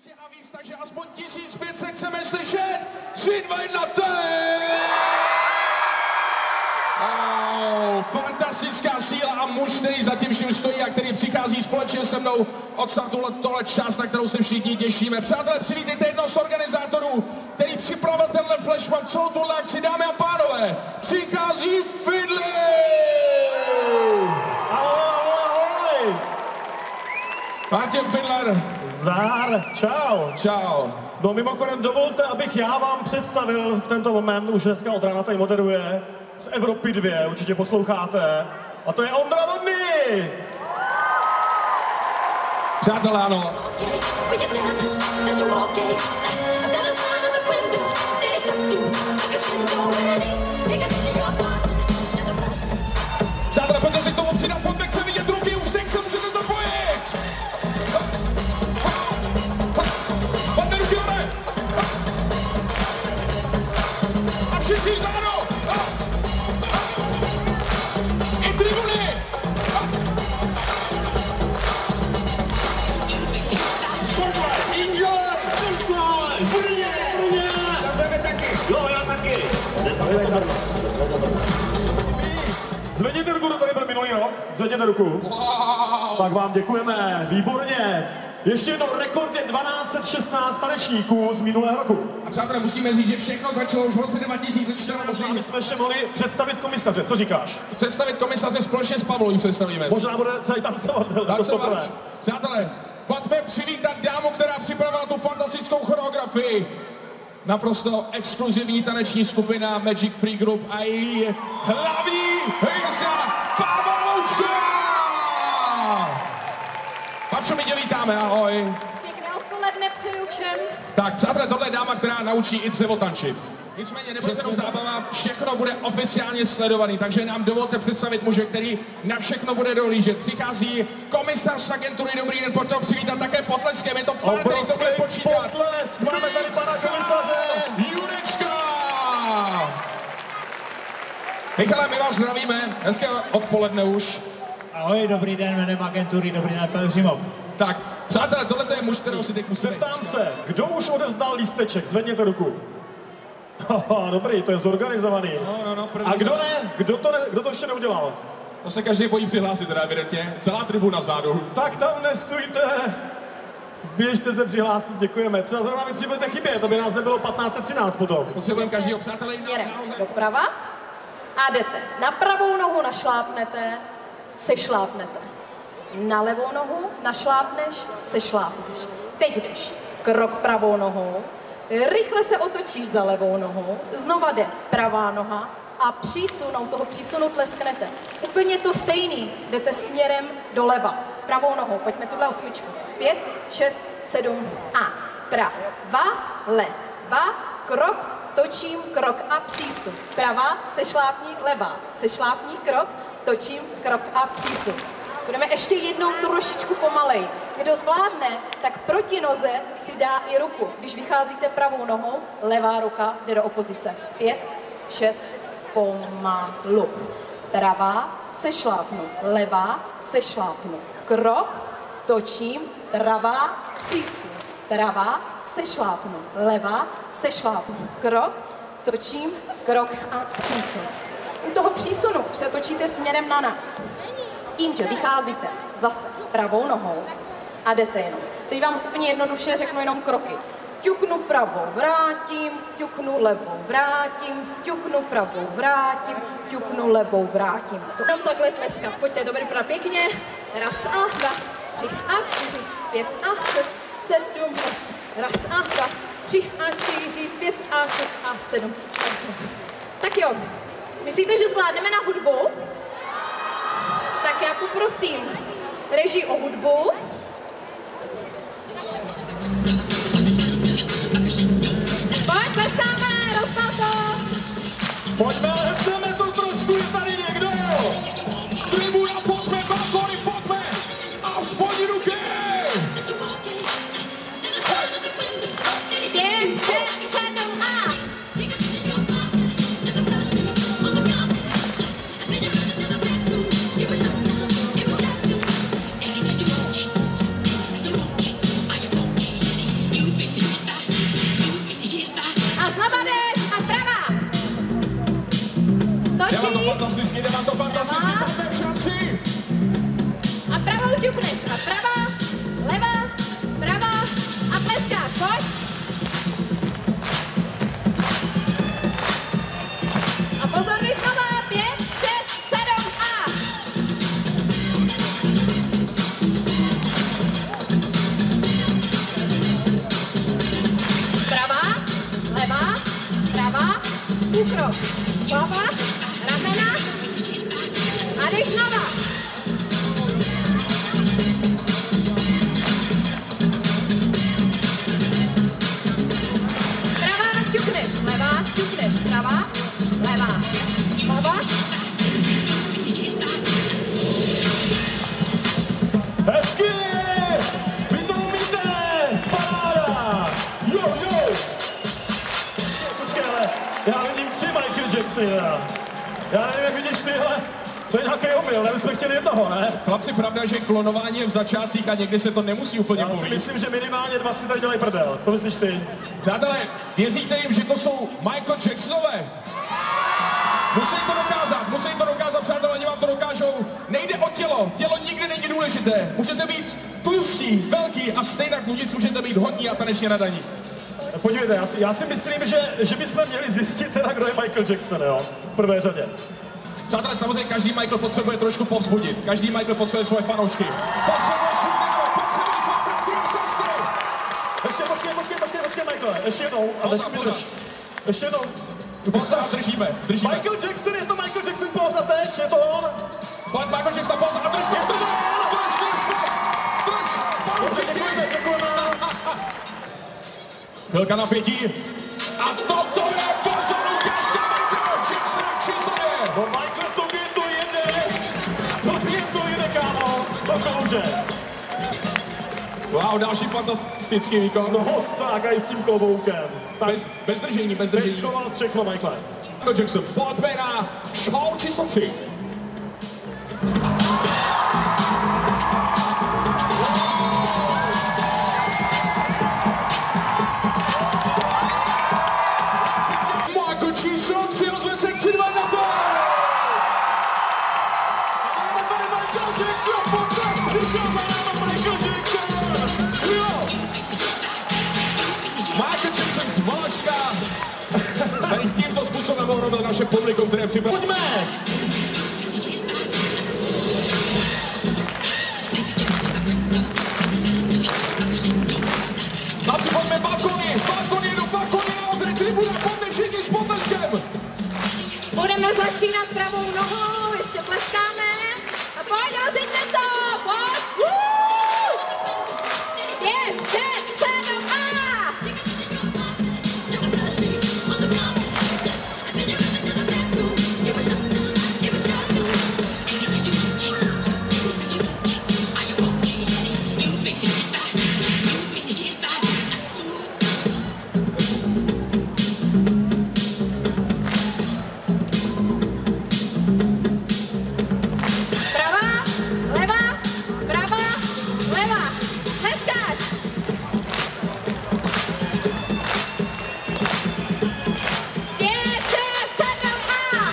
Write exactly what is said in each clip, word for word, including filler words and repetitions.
dvě stě a víc, takže aspoň tisíc pět set chceme slyšet. tři, dva, jedna, teď! Oh, fantastická síla a muž, který za tím vším stojí a který přichází společně se mnou od startu tohle část, na kterou se všichni těšíme. Přátelé, přivítejte jednoho z organizátorů, který připravil tenhle flashmob, celou tuhle akci, dámy a pánové. Přichází Fiddler! Ahoj, ahoj! Martin Fiddler. Zdar, čau. Čau. No mimochodem dovolte, abych já vám představil v tento moment, už dneska od rána tady moderuje, z Evropy dvě, určitě posloucháte, a to je Ondra Vodný! Přátelé, ano. Přátelé, pojďte se k tomu přidat, pojďme, chce vidět ruky, už teď se můžete zapojit! Pojďme ruky hore! A všichni vzadu! I tribuny! Enjoy! Brně! Brně! Tam jdeme taky! Jo, já taky! Zvedněte ruku, kdo tady byl minulý rok. Zvedněte ruku. Wow. Tak vám děkujeme, výborně. Ještě jednou, rekord je dvanáct set šestnáct tanečníků z minulého roku. A přátelé, musíme říct, že všechno začalo už v roce dva tisíce čtrnáct. My jsme ještě mohli představit komisaře, co říkáš? Představit komisaře společně s Pavlou jim představíme. Možná bude celý tancovat. Tancovat. Přátelé, pojďme přivítat dámu, která připravila tu fantastickou choreografii. Naprosto exkluzivní taneční skupina Magic Free Group a její hlavní hvězda Pavla Loučka! Pačo, my tě vítáme, ahoj. Pěkné odpoledne přeju všem. Tak, přátelé, tohle je dáma, která naučí i dřevo tančit. Nicméně nebude jenom zábava, všechno bude oficiálně sledovaný, takže nám dovolte představit muže, který na všechno bude dohlížet. Přichází komisař z agentury Dobrý den, pojďte ho přivítat také potleskem, je to pán, který to bude počítat. Potlesk, máme tady pana komisaře. Jurečka! Michale, my vás zdravíme, hezké odpoledne už. Ahoj, dobrý den, jmenem agentury Dobrý den, Pelhřimov. Tak, přátelé, tohle je muž, kterého si teď musíme... Zeptám se, kdo už odevzdal lísteček? Zvedněte ruku. Haha, dobrý, to je zorganizovaný. No, no, no, první A kdo za- ne? Kdo to, ne? Kdo to ještě neudělal? To se každý bojí přihlásit, teda evidentně. Celá tribuna vzadu. Tak tam nestůjte. Běžte se přihlásit, děkujeme. Třeba zrovna vy tři budete chybět, aby nás nebylo patnáct set třináct potom. Potřebujeme každýho přátelé jinak. Směrem nahoře. doprava a jdete. Na pravou nohu našlápnete, sešlápnete. Na levou nohu našlápneš, sešlápneš. Teď jdeš krok pravou nohou, rychle se otočíš za levou nohou, znova jde pravá noha a přísunou, toho přísunu tlesknete. Úplně to stejný, jdete směrem doleva. Pravou nohou, pojďme tuhle osmičku. Pět, šest, sedm a prava, leva, krok, točím, krok a přísun. Pravá, sešlápní, levá, sešlápní, krok, točím, krok a přísun. Budeme ještě jednou trošičku pomalej. Kdo zvládne, tak proti noze si dá i ruku. Když vycházíte pravou nohou, levá ruka jde do opozice. Pět, šest, pomalu. Pravá, sešlápnu, levá, sešlápnu. Krok, točím, pravá, přísun. Pravá, sešlápnu, levá, sešlápnu. Krok, točím, krok a přísun. U toho přísunu se točíte směrem na nás. S tím, že vycházíte zase pravou nohou a jdete jenom. Teď vám úplně jednoduše řeknu jenom kroky. Ťuknu pravou, vrátím, ťuknu levou, vrátím, ťuknu pravou, vrátím, ťuknu levou, vrátím. To jenom takhle tleskat. Pojďte, dobrý, pra pěkně. Raz a dva, tři a čtyři, pět a šest, sedm, osm. Raz a dva, tři a čtyři, pět a šest a sedm, osm. Tak jo, myslíte, že zvládneme na hudbu? Tak já poprosím režii o hudbu. Pojď, pleskáme, rozpal to. Pojďme, chceme to trošku, je tady někdo. Tribuna, pojďme, balkony, pojďme! Aspoň ruky! Pět, šest, sedm a... fantasticky, jde vám to fantasticky, Aha. pojďme v šanci. A pravou ťukneš. A pravá, levá, pravá a tleskáš. Pojď. A pozor, když nová. Pět, šest, sedm a... Pravá, levá, pravá, úkrok. Hlava, ramena a jdeš znova. Pravá, ťukneš, levá, ťukneš, pravá, levá, hlava. Hezky! Vy to umíte! Paráda! Jo, jo! Počkej, ale já vidím tři Michael Jacksony, teda. Já nevím, jak vidíš ty, ale to je nějaký omyl, ne? My jsme chtěli jednoho, ne? Chlapci, pravda, že klonování je v začátcích a někdy se to nemusí úplně Já si povíst. myslím, že minimálně dva si tady dělají prdel. Co myslíš ty? Přátelé, věříte jim, že to jsou Michael Jacksonové? Musí to dokázat, musí to dokázat, přátelé, oni vám to dokážou. Nejde o tělo, tělo nikdy není důležité. Můžete být tlustí, velký a stejně kludic můžete být hodní a tanečně nadaní. Podívejte, já si, já si myslím, že, že bychom měli zjistit teda, kdo je Michael Jackson, jo? V prvé řadě. Přátelé, samozřejmě každý Michael potřebuje trošku povzbudit. Každý Michael potřebuje svoje fanoušky. Potřebuje svůj národ, potřebuje svůj bratry a sestry. Ještě, počkej, počkej, počkej, počkej, Michael, ještě jednou, a Pozor, než mi pozor. drž. Ještě jednou. Pozor, držíme, držíme. Michael Jackson, je to Michael Jackson poza teď, je to on? Pojď Michael Jackson, pozor, a drž mě, drž, drž, drž, drž, drž, fanoušky. Děkujeme, děkujeme. Chvilka napětí. A toto je pozor, ukázka Michaela Jacksona Chisonie. No Michael, tobě to jede. Tobě to jede, kámo. To kouře. Wow, další fantastický výkon. No tak, a i s tím kloboukem. Tak, Bez, bez držení, bez teď držení. schoval všechno, Michael. Michael Jackson, pojďme na show číslo tři. Michael Jackson, přihozme se tři dva na to! Máme tady Michael Jackson, podcast, přišel za náma Michael Jackson. Jo. Michael Jackson z Valašska. Tady s tímto způsobem ohrobil naše publikum, které připravilo. Pojďme. Chlapci, pojďme balkony, balkony, do balkony, nahoře, tribuna, pojďme všichni s potleskem. Budeme začínat pravou nohou, ještě tleskáme. A pojď, rozjeďte to, pojď. Woo! Pět, šest, sedm a... Pravá, levá, pravá, levá. Tleskáš. Pět, šest, sedm a...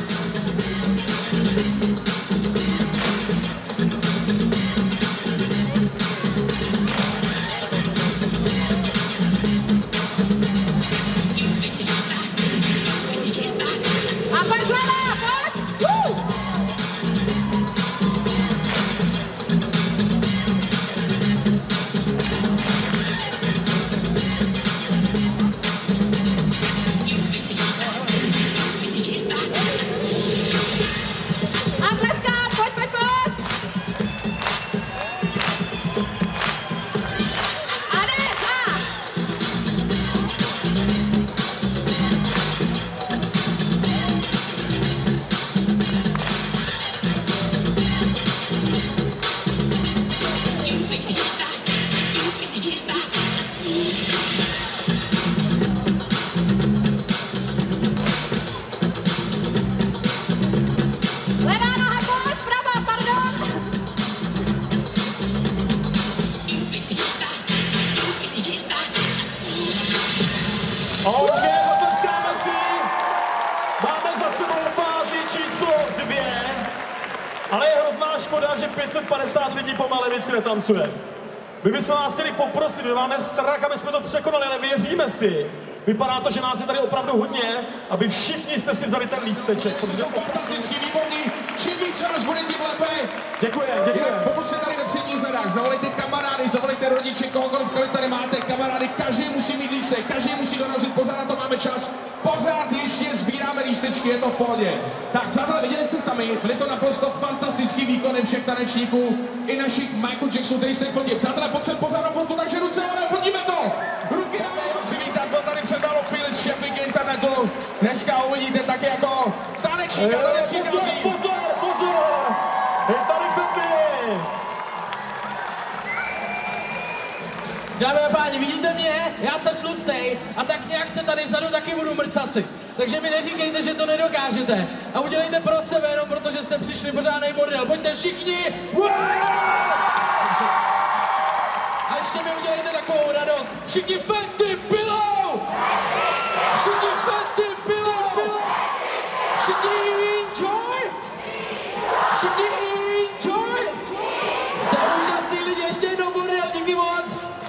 A pojď zleva, pojď! Woo! devět set padesát lidí pomalu víc netancuje. My bychom vás chtěli poprosit, my máme strach, aby jsme to překonali, ale věříme si. Vypadá to, že nás je tady opravdu hodně, aby všichni jste si vzali ten lísteček. Protože jsou fantastický, výborný, čím víc nás bude, tím lépe. Děkuji, děkuji. Pokud jste tady ve předních řadách, zavolejte kamarády, zavolejte rodiče, kohokoliv, kolik tady máte, kamarády, každý musí mít lístek, každý musí dorazit, pořád na to máme čas, pořád ještě sbíráme lístečky, je to v pohodě. Tak, přátelé, viděli jste sami, byly to naprosto fantastický výkony všech tanečníků, i našich Michael Jacksonů, který jste v fotě. Přátelé, potřeb pořád fotku, takže ruce, ale fotíme to! Ruky nahoru, přivítat, byl tady před malou chvíli z šéfik internetu. Dneska uvidíte taky jako tanečníka, tady přichází. Pozor, pozor, pozor! Je tady Fetty! Dámy a páni, vidíte mě? Já jsem tlustej a tak nějak se tady vzadu taky budu mrcasi. Takže mi neříkejte, že to nedokážete. A udělejte pro sebe jenom, protože jste přišli pořádnej bordel. Pojďte všichni! Wow! A ještě mi udělejte takovou radost. Všichni Fetty pilou! Všichni Fetty pilou! Všichni enjoy! Všichni enjoy! Jste úžasný lidi, ještě jednou bordel, díky moc!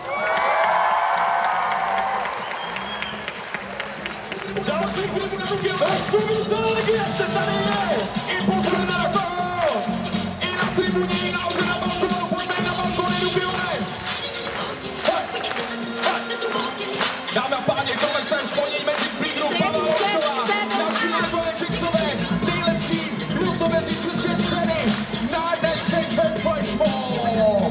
Další klubu na ruky, Trošku více energie jste tady je! i posledná kolo! I na tribuně, i nahoře na balkonu, pojďme na balkony, ruky hore! Dámy a páni, tohle jste spojení Magic Free Group, Pavel Hošková, další Michael Jacksonové, nejlepší lutověři české scény, na deseček Flashmob!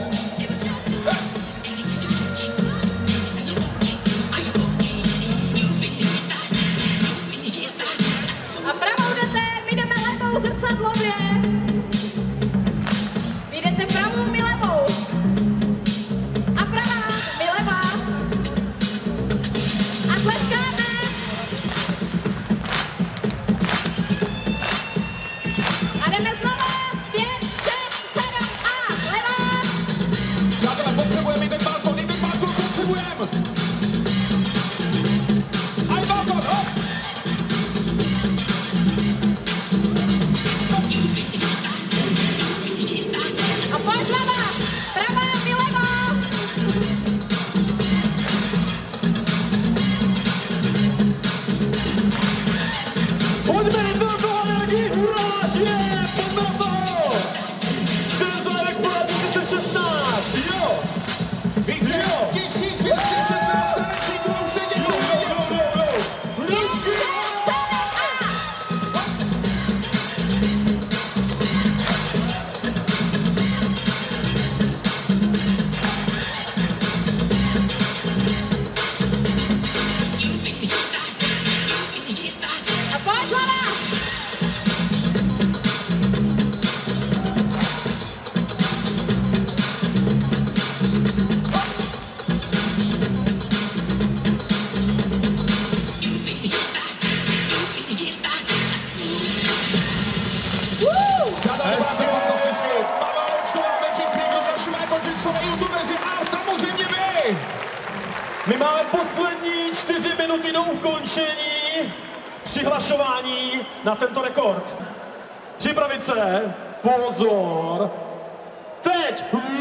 A pravou jdete, my jdeme levou zrcadlově. Vy jdete pravou, my levou. A pravá, my levá. A tleskáme. A jdeme znova. Pět, šest, sedm a levá. Přátelé, potřebujeme i ten balkon, i ten balkon potřebujeme! A balkon, hop! A pojď levá. Pravá, my levá. Pojďme do toho energii, hurá, že pojďme na to! Ten zálež podle tisíc šestnáct, jo! Více Jo. tisíc dvě stě šestnáct tanečníků a už je něco vidět! Ruky! A pojď levá. Přátelé, máte fantasticky! Pavel Hošková, Magic Free Group, naši Michael Jacksonové youtubeři a samozřejmě vy! My máme poslední čtyři minuty do ukončení přihlašování na tento rekord. Připravit se, pozor, teď!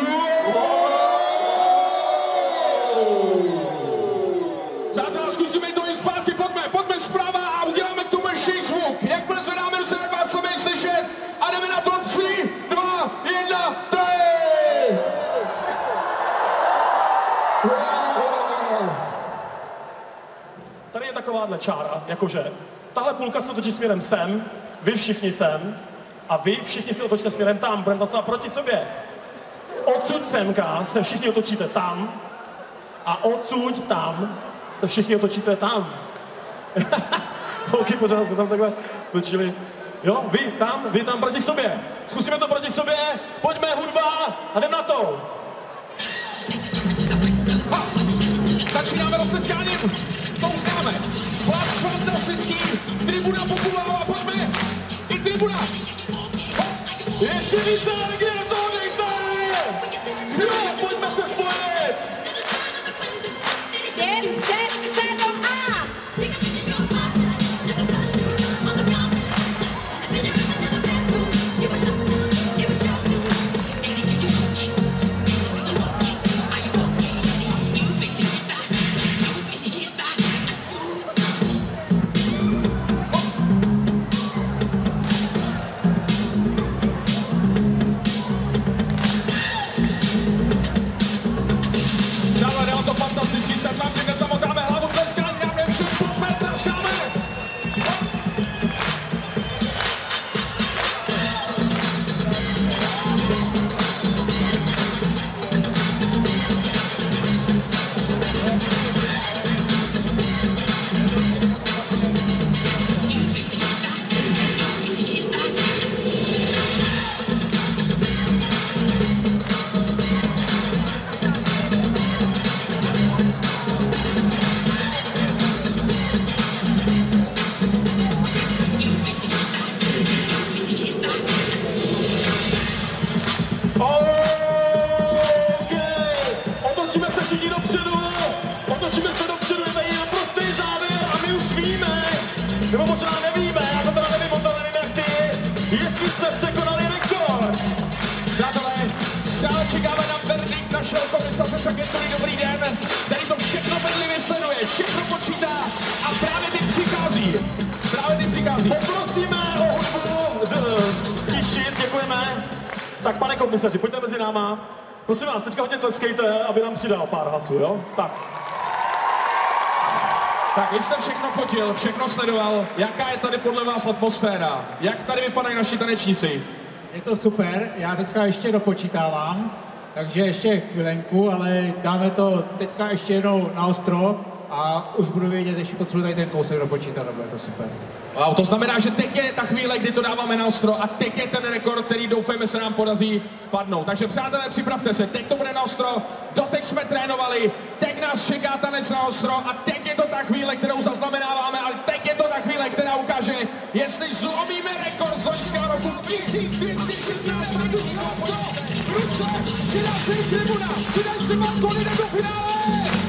Přátelé, zkusíme to i zpátky, pojďme, pojďme zprava a uděláme k tomu ještě zvuk. Jakmile zvedáme ruce, jak vás sami slyšet a jdeme na to tři, dva, jedna, tři! Tady je takováhle čára, jakože tahle půlka se otočí směrem sem, vy všichni sem a vy všichni se otočíte směrem tam, budeme tancovat proti sobě. Odsud semka se všichni otočíte tam a odsud tam se všichni otočíte tam. Holky pořád se tam takhle točili. Jo, vy tam, vy tam proti sobě. Zkusíme to proti sobě, pojďme hudba a jdem na to. Ha! Začínáme rozseskáním, to už známe. Plac fantastický, tribuna populává, pojďme, i tribuna. Ještě více energie do toho dejte! Jo, pojďme se spojit! Pět, šest, sedm a. přišel komisař z agentury Dobrý den, který to všechno bedlivě sleduje, všechno počítá a právě teď přichází. Právě teď přichází. Poprosíme o hudbu stišit, děkujeme. Tak pane komisaři, pojďte mezi náma. Prosím vás, teďka hodně tleskejte, aby nám přidal pár hasů, jo? Tak. Tak vy jste všechno fotil, všechno sledoval. Jaká je tady podle vás atmosféra? Jak tady vypadají naši tanečníci? Je to super, já teďka ještě dopočítávám, takže ještě chvilenku, ale dáme to teďka ještě jednou na ostro a už budu vědět, ještě potřebuji tady ten kousek dopočítat, bude to super. Wow, to znamená, že teď je ta chvíle, kdy to dáváme na ostro a teď je ten rekord, který doufejme se nám podaří padnout. Takže přátelé, připravte se, teď to bude na ostro, doteď jsme trénovali, teď nás čeká tanec na ostro a teď je to ta chvíle, kterou zaznamenáváme, ale teď je to ta chvíle, která ukáže, jestli zlomíme rekord z loňského roku tisíc dvě stě šestnáct metrů na ostro. Ruce, přidá se i tribuna, přidá se balkony do finále!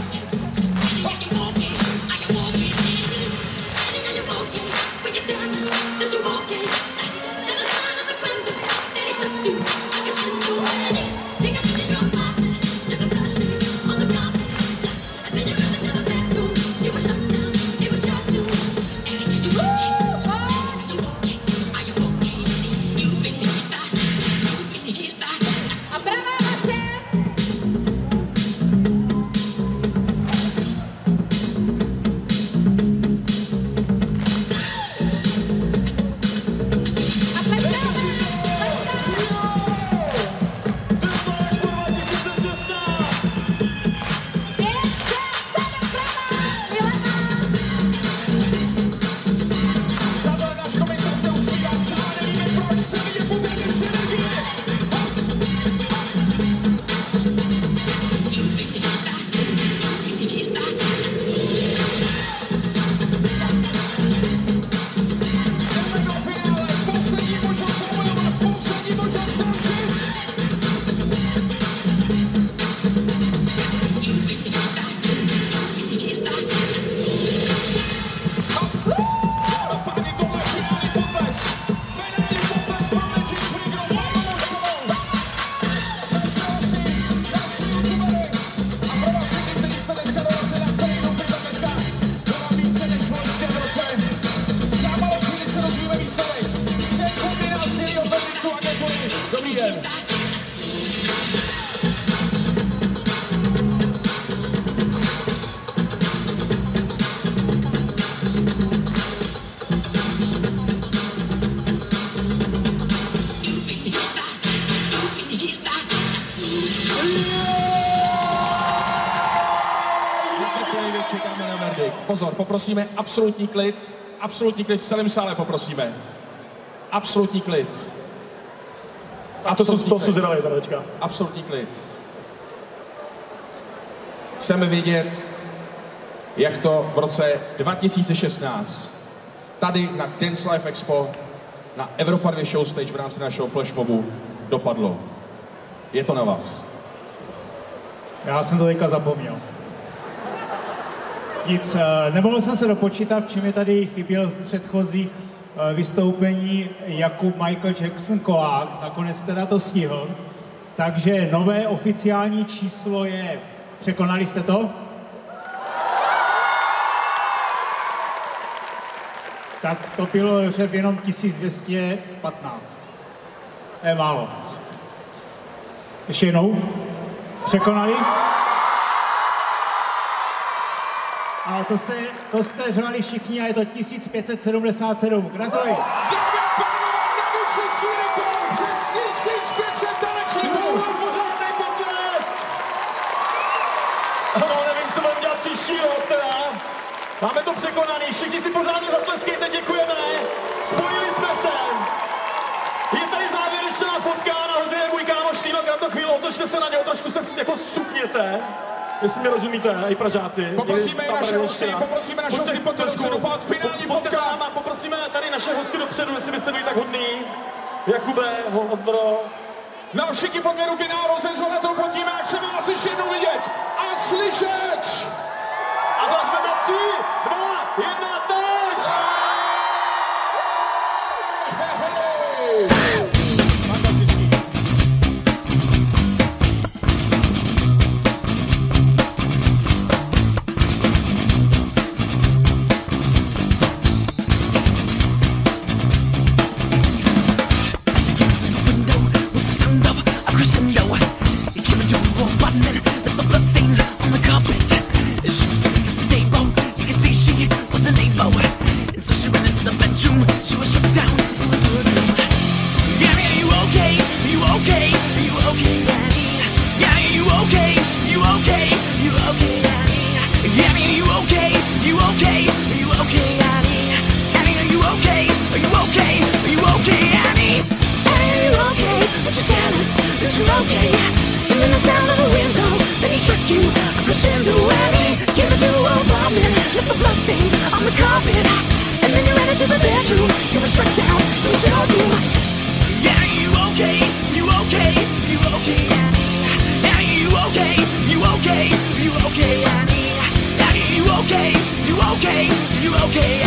Pozor, poprosíme absolutní klid, absolutní klid v celém sále poprosíme. Absolutní klid. A to jsou spoustu zvědavý, teďka. Absolutní klid. Chceme vědět, jak to v roce dva tisíce šestnáct tady na Dance Life Expo na Evropa dva Show Stage v rámci našeho flashmobu dopadlo. Je to na vás. Já jsem to teďka zapomněl. Nic, nemohl jsem se dopočítat, čím mi tady chyběl v předchozích vystoupení Jakub Michael Jackson Koák, nakonec teda to stihl. Takže nové oficiální číslo je, překonali jste to? Tak to bylo že jenom tisíc dvě stě patnáct. Je málo. Ještě jednou? Překonali? A to jste, to jste řvali všichni a je to tisíc pět set sedmdesát sedm. Gratuluji. Dámy a pánové, na vítězství rekord přes tisíc pět set tanečníků. Pořádnej potlesk! Ano, nevím, co budeme dělat příští rok teda. Máme to překonaný, všichni si pořádně zatleskejte, děkujeme. Spojili jsme se. Je tady závěrečná fotka, nahoře je můj kámoš Týno, na to chvíli, otočte se na něho, trošku se jako sukněte. Jestli mi rozumíte, i Pražáci. Poprosíme i naše hosty, poprosíme naše hosty pod dopředu, pod finální fotka. A poprosíme tady naše hosty dopředu, jestli byste byli tak hodný. Jakube, Ondro. No všichni pojďme ruky nahoru, se na to fotíme, jak se vás ještě jednou vidět a slyšet. A zase jdeme tři, dva, jedna, teď! Hey, hey. that you're okay. And then the sound of a window, then he struck you a crescendo and he gave us a vomit, left the bloodstains on the carpet. And then you ran into the bedroom, you were struck down, you was your doom. Yeah, you okay, you okay, you okay, Annie. Yeah, you okay, you okay, you okay, Annie. Yeah, you okay, you okay, you okay,